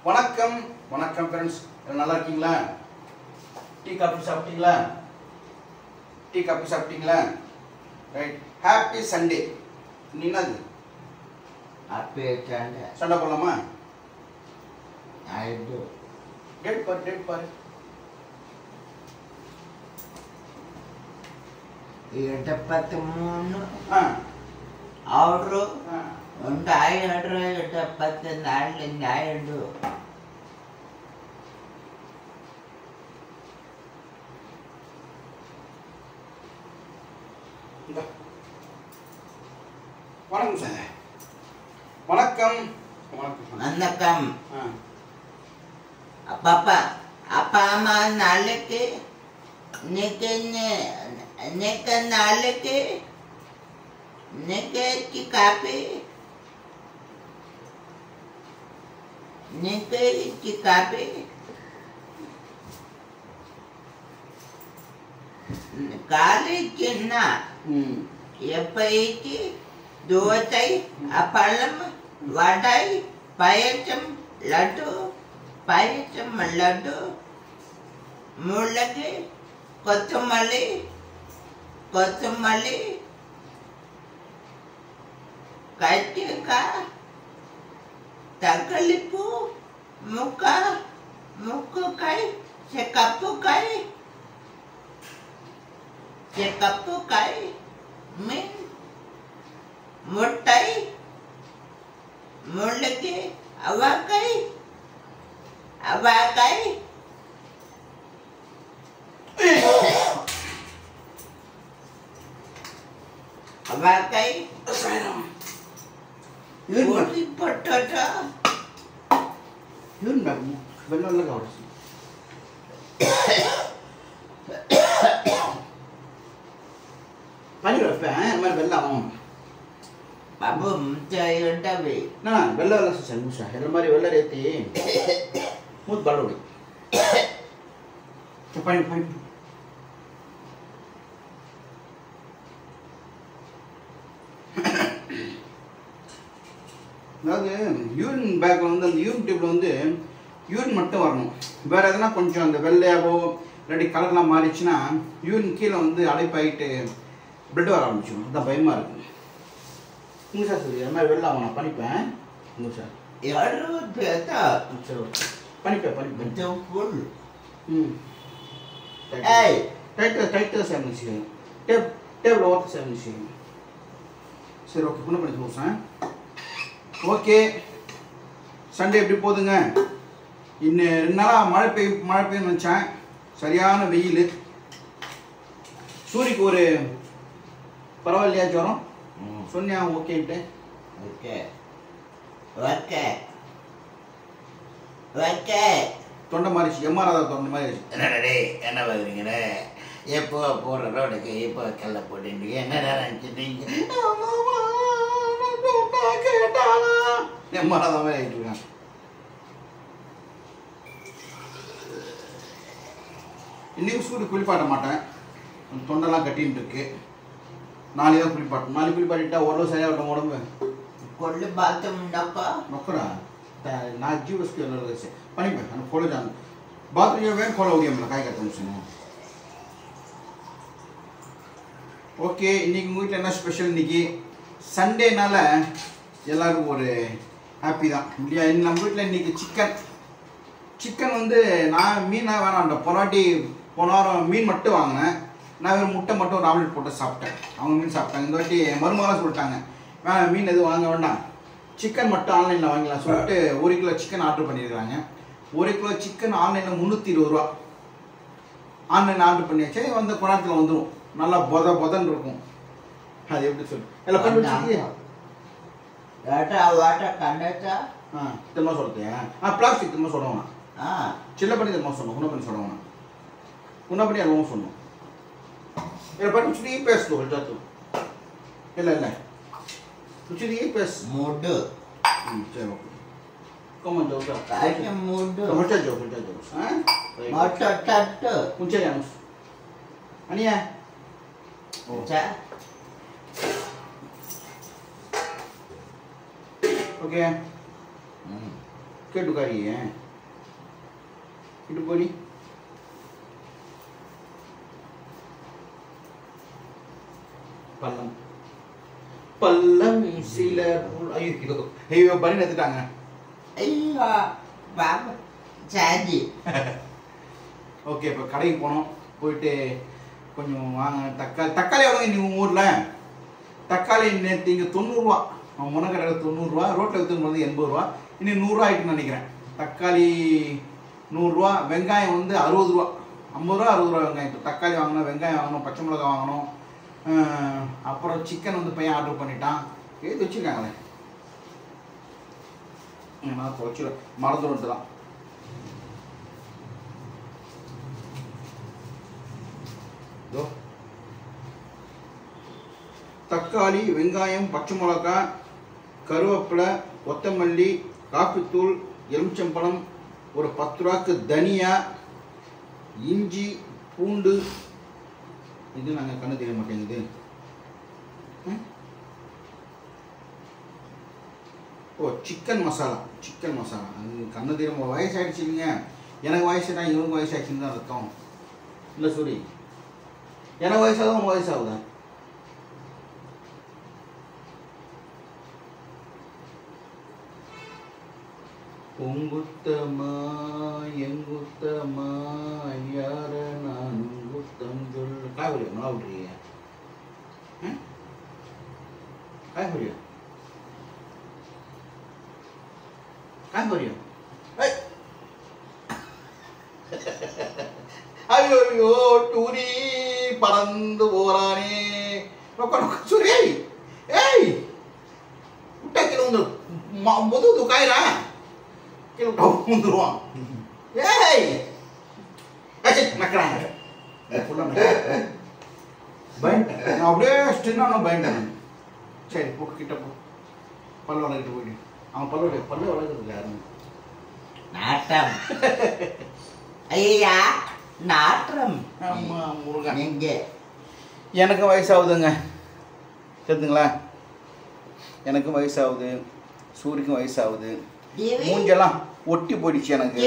வணக்கம் வணக்கம் ஃப்ரெண்ட்ஸ், நல்லா இருக்கீங்களா? டீ காபி சாப்பிட்டீங்களா? ரைட். Happy Sunday. என்னது ஹாப்பி சண்டே? சண்டை போடலாமா? ஆயிடு. டேட் பாரு. 8:13 ఆర్డర్ ఉంటాయి. 8:14 வணக்கம் சார். வணக்கம். வணக்கம். அப்பா அம்மா நாளைக்கு நாளைக்கு காப்பி காப்பி காலேஜ்னா எப்பைக்கு தோசை அப்பளம் வடை பாயசம் லட்டு முள்ளகி கொத்தமல்லி கத்திரிக்காய் தக்காளிப்பூ முக்குக்காய் செக்கப்புக்காய் மீன் முட்டை முள்ளகி அவக்காய் పొటాటో వెల్లుల్లి కావచ్చు. పని మరి వెళ్దాము బాబు ఉంటావి వెళ్ళాలి సార్. ಎಲ್ಲ మరి వెళ్ళరైతే ಮೂತ್ ಬರೋಡಿ పని அதாவது யூரின் பேக்கில் வந்து அந்த யூரின் டியூப்ல வந்து யூரின் மட்டும் வரணும். வேறு எதுனா கொஞ்சம் அந்த வெள்ளையாவோ இல்லாட்டி கலர்லாம் மாறிடுச்சுன்னா யூரின் கீழே வந்து அடைப்பாயிட்டு பிளட் வர ஆரம்பிச்சிடும். அதுதான் பயமாக இருக்கும். உங்கள் சார் சரி, அது மாதிரி வெளில ஆகும். நான் பண்ணிப்பேன். உங்கள் சார் சரி பண்ணிப்பேன். ஃபுல் டைட்டாக சேர்ந்துச்சு. டேபிள் ஓட்ட சேர்ந்துச்சு. சரி, ஓகே. பண்ண பண்ணி சார். ஓகே, சண்டே எப்படி போகுதுங்க? இன்னும் 2 நாளாக மழை பெய்யும்னு நினச்சேன். சரியான வெயில். சூரிக்கு ஒரு பரவாயில்லையா ஜுரம்? சொன்னியா ஓகேன்ட்டு? தொண்டை மாறிச்சு. எம்ஆர்ஆ தொண்டை மாதிரி. என்ன பார்க்குறீங்கண்ணே? எப்போ போகிற ரோடுக்கு எப்போ கல்ல போட்டுட்டீங்க? என்ன நினச்சிட்டீங்க? எம்ஆர்ஆ தான் மாதிரி ஆகிட்டு இருக்கான். இன்னைக்கு சூரிய குளிப்பாட்ட மாட்டேன். தொண்டெல்லாம் கட்டின்னு இருக்கு. நாளைக்கு தான் குளிப்பாட்டும். நாளைக்கு குளிப்பாட்டிட்டா ஓரளவு சரியாக விட்டோம் உடம்பு. கொள்ளு பாத்ரூம்னாப்பா நொக்கரா நான் ஜீவஸ்க்கு எல்லாம் பண்ணிப்பேன். அந்த கொள்ளுதான் பாத்ரூம் வேணும். கொள்ள முடியும்ல காய் கட்ட முடிச்சுங்க. ஓகே, இன்னைக்கு உங்கள் வீட்டில் என்ன ஸ்பெஷல்? இன்னைக்கு சண்டேனால எல்லாருக்கும் ஒரு ஹாப்பி தான் இல்லையா? நம்ம வீட்டில் இன்னைக்கு சிக்கன் வந்து நான் மீனாக வேணாம்ட்ட. பொராட்டி போன வாரம் மீன் மட்டும் வாங்கினேன். நான் வெறும் முட்டை மட்டும் ஒரு ஆம்லெட் போட்டு சாப்பிட்டேன். அவங்க மீன் சாப்பிட்டாங்க. இந்த வாட்டி மருமகளாக சொல்லிட்டாங்க, வேணாம் மீன் எதுவும் வாங்க வேண்டாம், சிக்கன் மட்டும் ஆன்லைனில் வாங்கலாம் சொல்லிட்டு 1 கிலோ சிக்கன் ஆர்டர் பண்ணியிருக்காங்க. 1 கிலோ சிக்கன் ஆன்லைனில் 320 ரூபா. ஆன்லைனில் ஆர்டர் பண்ணியாச்சு. வந்து கொண்டாட்டத்தில் வந்துடும். நல்லா பொதன்னு இருக்கும். அது எப்படி சொல்லு எல்லாம் பண்ணி வச்சுக்கியா? திரும்ப சொல்லிட்டியா? பிளாஸ்டிக் திரும்ப சொல்லுவாங்க. சின்ன பண்ணி திரும்ப சொன்னோம். உன்ன பண்ணி சொல்லுவாங்க. உன்ன பண்ணி அதுவும் சொன்னோம். இல்லை பண்ணி வச்சுட்டு பேசணும். இல்லை வச்சுட்டு பேசு. மூடு சரி, okay. Comment jauh Kayaknya muda. Macam jauh. Macam tante. Kunci yang. Ani ya? Kunci. Okay. கேட்டுக்காரியே இட்டு போடி பள்ளம் பள்ளம் சில ஐயோ ஐயோ பண்ணி எடுத்துட்டாங்க. ஐயோ பாபா சாஜி. ஓகே இப்போ கடைக்கு போனோம். போயிட்டு கொஞ்சம் வாங்க தக்காளி எவ்வளோங்க நீ உங்கள் ஊரில்? தக்காளி நேற்று இங்கே 90 ரூபா. அவன் முன்ன கடையில் 90 ரூபா, ரோட்டில் விற்றுன்னு வந்து 80 ரூபா. இன்னும் 100 ரூபா ஆகிட்டுன்னு நினைக்கிறேன். தக்காளி 100 ரூபா, வெங்காயம் வந்து 60 ரூபா, 50 ரூபா 60 ரூபா வெங்காயம். இப்போ தக்காளி வாங்கணும், வெங்காயம் வாங்கணும், பச்சை மிளகாய் வாங்கணும். அப்புறம் சிக்கன் வந்து பையன் ஆர்டர் பண்ணிட்டான். எழுதி வச்சுருக்காங்களே, நான் வச்சுருவேன் மறந்துட்டு தான். தக்காளி, வெங்காயம், பச்சை மிளகாய், கருவேப்பிலை, கொத்தமல்லி, காப்பித்தூள், எலுமிச்சம்பழம், ஒரு 10 ரூபாய்க்கு தனியா, இஞ்சி, பூண்டு. இது நாங்கள் கண்ணு தெரிய மாட்டேங்குது. ஓ சிக்கன் மசாலா, சிக்கன் மசாலா. அது கண்ணு தெரியும். வயசாகிடுச்சு இல்லைங்க, எனக்கு வயசுதான் இவங்க வயசாகிடுச்சுன்னு தான் அர்த்தம். இல்லை சூரி, எனக்கு வயசாகுதா உங்கள் வயசாகுதா? உங்குத்தமா எங்குத்தமா யார நான் உங்குத்தம் சொல்ல. காய்கறியா நல்லா விட்றீங்க? காய்கறியா காய்கறியா? ஐயோ ஐயோ டூரி பறந்து போறானே. சூரி ஏய் விட்டா கீழே வந்து முதுகு காயிரா கீழே விட்டா வந்துருவான். ஏய் நக்கிறாங்க நான் அப்படியே ஸ்டின்னா பயந்தேன். சரி போ கிட்ட போ, பல்லு வளர்க்கிட்டு போயிட்டு. அவன் பல்லு வளர்க்குறது யாருன்னு நாட்டம். ஐயா நாட்டம். ஆமா முருகன். எங்க எனக்கு வயசாகுதுங்க, தெரியுதுங்களா? எனக்கும் வயசாகுது, சூரிக்கும் வயசாகுது. மூஞ்செல்லாம் ஒட்டி போயிடுச்சு எனக்கு.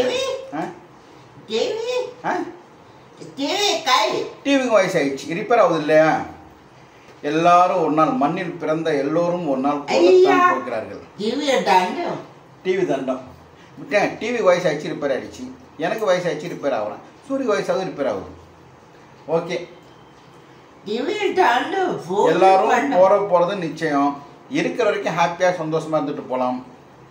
டிவிக்கு வயசாயிடுச்சு, ரிப்பேர் ஆகுது இல்லையா? எல்லாரும் ஒரு நாள், மண்ணில் பிறந்த எல்லோரும் ஒரு நாள் போகிறார்கள். டிவி தண்டம். டிவி வயசாயிடுச்சு, ரிப்பேர் ஆகிடுச்சு. எனக்கு வயசாயிடுச்சு, ரிப்பேர் ஆகலாம். சூரிய வயசாகுது, ரிப்பேர் ஆகுது. ஓகே, எல்லாரும் போறது நிச்சயம். இருக்கிற வரைக்கும் ஹாப்பியா சந்தோஷமா இருந்துட்டு போலாம்.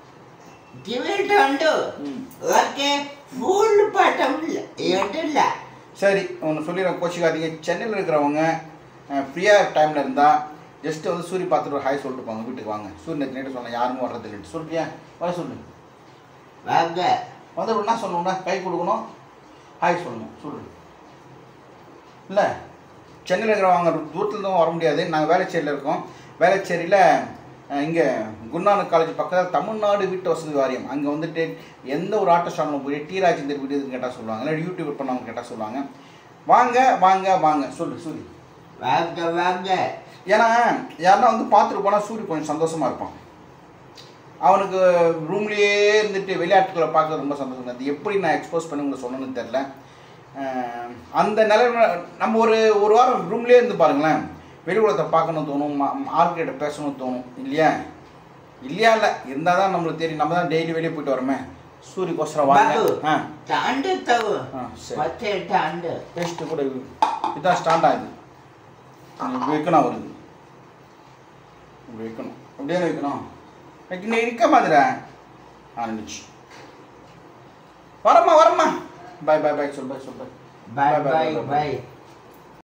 சரி ஒன்று சொல்லிடுறேன், கோச்சிக்காதீங்க. சென்னையில் இருக்கிறவங்க ஃப்ரீயாக டைமில் இருந்தால் ஜஸ்ட்டு வந்து சூரிய பார்த்துட்டு ஒரு ஹாய் சொல்லிட்டு போங்க, வீட்டுக்கு வாங்க. சூரியன் நேற்று சொன்னேன் யாருமே வர்றது இல்லைட்டு சொல்லிட்டியா? வர சொல்லு. வாங்க வந்து என்ன சொல்லணும்னா கை கொடுக்கணும், ஹாய் சொல்லணும். சொல்லு. இல்லை சென்னையில் இருக்கிறவங்க தூரத்தில் தான் வர முடியாது. நாங்கள் வேளச்சேரியில் இருக்கோம். வேளச்சேரியில் இங்கே குருநானக் காலேஜ் பக்கத்தில் தமிழ்நாடு வீட்டு வசதி வாரியம். அங்கே வந்துட்டு எந்த ஒரு ஆட்டோ ஸ்டாண்டில் போய் டி ராஜேந்தர் வீடு இதுன்னு கேட்டால் சொல்லுவாங்க, இல்லை யூடியூப் பண்ணவங்க கேட்டால் சொல்லுவாங்க. வாங்க வாங்க வாங்க சொல்லு சூரி. வாங்க வாங்க. ஏன்னா யாருன்னா வந்து பார்த்துட்டு போனால் சூரி கொஞ்சம் சந்தோஷமாக இருப்பான். அவனுக்கு ரூம்லேயே இருந்துட்டு விளையாட்டுகளை பார்க்க ரொம்ப சந்தோஷம். அது எப்படி நான் எக்ஸ்போஸ் பண்ணி உங்களுக்கு சொல்லணும்னு தெரில. அந்த நிலைமை நம்ம ஒரு வாரம் ரூம்லேயே இருந்து பாருங்களேன், வெளி உலகத்தை பார்க்கணும் தோணும், ஆள்கிட்ட பேசணும்னு தோணும். இல்லையா? இல்லையா? இல்லை இருந்தால் தான் நம்மளுக்கு தெரியும். நம்ம தான் டெய்லி வெளியே போயிட்டு வரோமே. சூரியகோசரம் வாங்க. டேஸ்ட்டு கூட இதுதான் ஸ்டாண்ட் ஆகுது. வைக்கணும் வருது, வைக்கணும் அப்படியே வைக்கணும். இன்னும் இருக்க மாதிரி ஆரம்பிச்சு. வரம்மா வரம்மா. பாய் பாய் பாய் சொல் பாய் சொல் பாய் பாய் பாய் பாய்.